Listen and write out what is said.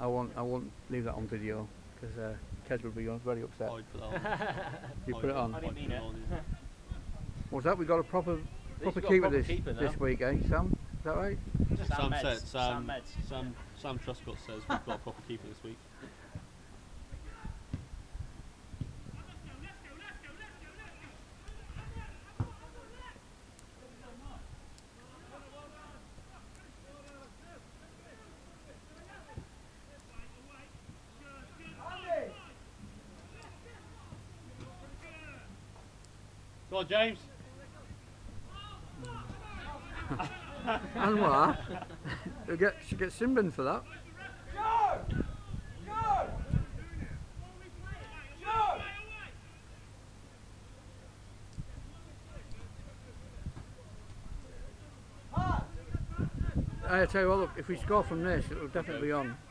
won't leave that on video because Kez will be very upset. I'd put that on. You put it on. I didn't mean it. What's that? We got a proper got a keeper proper this keeper now. this week, eh, Sam? Is that right? Sam Meds. said, Sam Meds. Sam Truscott says we've got a proper keeper this week. Go on, James. Anouar should get Simbin for that. I tell you what, look, if we score from this, it'll definitely be on.